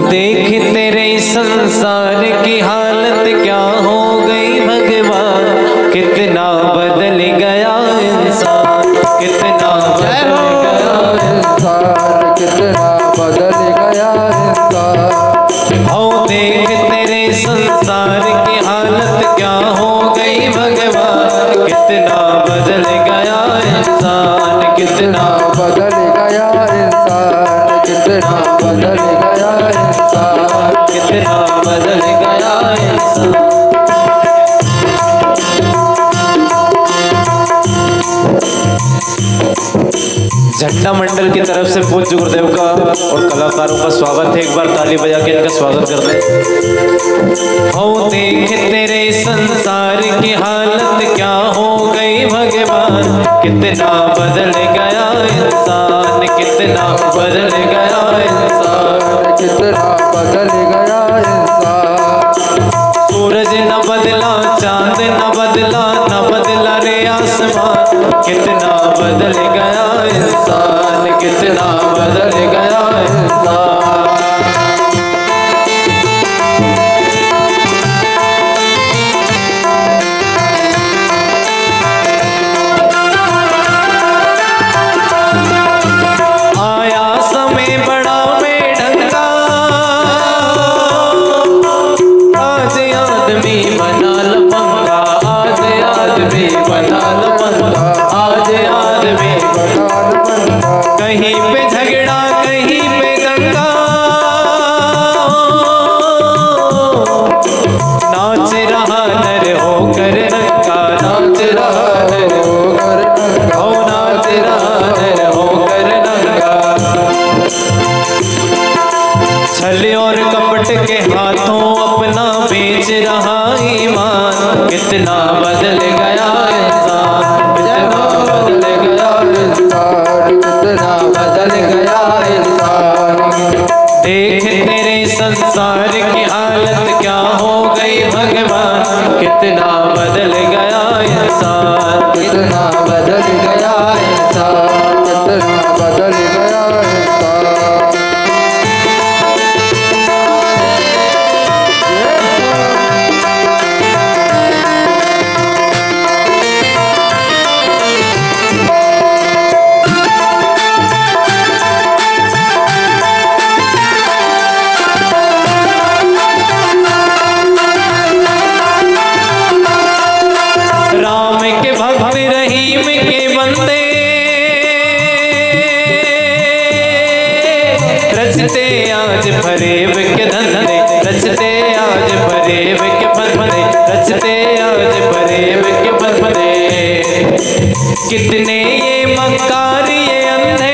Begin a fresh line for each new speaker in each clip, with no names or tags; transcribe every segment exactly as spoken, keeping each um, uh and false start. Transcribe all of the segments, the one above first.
देख तेरे संसार की हालत क्या हो गई भगवान, कितना बदल गया इंसान, कितना बदल गया इंसान,
कितना बदल गया इंसान।
हो देख तेरे संसार की हालत क्या हो गई भगवान, कितना बदल गया इंसान, कितना
बदल गया इंसान, कितना बदल गया इंसान,
कितना बदल गया इंसान। झंडा मंडल की तरफ से पूज्य गुरुदेव का और कलाकारों का स्वागत है। एक बार ताली बजा के इनका स्वागत कर दें। हो देख तेरे संसार की हालत क्या हो गई भगवान, कितना बदल गया इंसान, कितना बदल गया इंसान,
कितना बदल गया इंसान।
सूरज न बदला, चांद न बदला, न बदला रे आसमान, कितना बदल गया इंसान, कितना बदल गया इंसान। आया समय बड़ा बेढंगा, आज आदमी बना लफंगा, आज आदमी बना लफंगा, आज आदमी कहीं पे झगड़ा कहीं पे दंगा, नाच रहा नर होकर रंगा, नाच रहा नर होकर रंगा, ओ नाच रहा नर होकर रंगा। छल और कपट के हाथों अपना बेच रहा ईमान, कितना बदल गया इंसान, कितना बदल गया इंसान,
कितना बदल गया इंसान।
देख तेरे संसार की हालत क्या हो गई भगवान, कितना बदल गया इंसान,
कितना बदल गया इंसान, कितना बदल गया इंसान।
राम के भक्त रहीम के बंदे, रचते आज फरेब के धंधे, रचते आज फरेब के फंदे, रचते आज फरेब के फंदे। कितने ये मक्कार ये अंधे,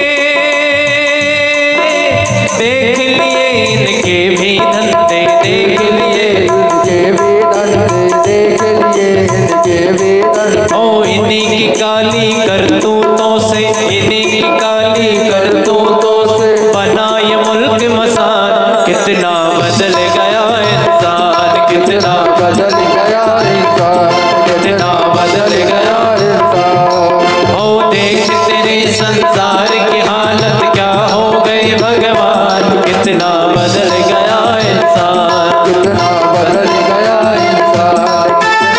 देख लिए इनके भी धंधे, देख लिए
इनके भी धंधे, देख लिए इनके भी धंधे।
ओ इन्हीं की काली करतूतों से, इन्हीं की काली करतूतों से बना ये मुल्क मसान, कितना बदल गया इंसान, कितना
बदल गया इंसान,
कितना बदल गया
इंसान।
ओ देख तेरे संसार की हालत क्या हो गई भगवान, कितना बदल गया इंसान,
कितना बदल गया इंसान।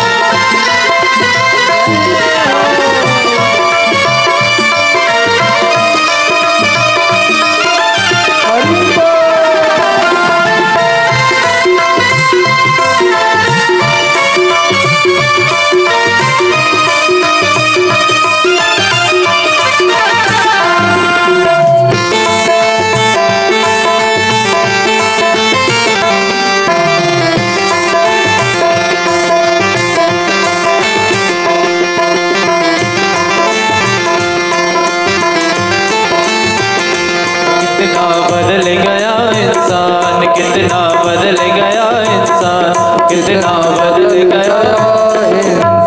कितना बदल गया इंसान, कितना बदल गया इंसान, कितना बदल गया।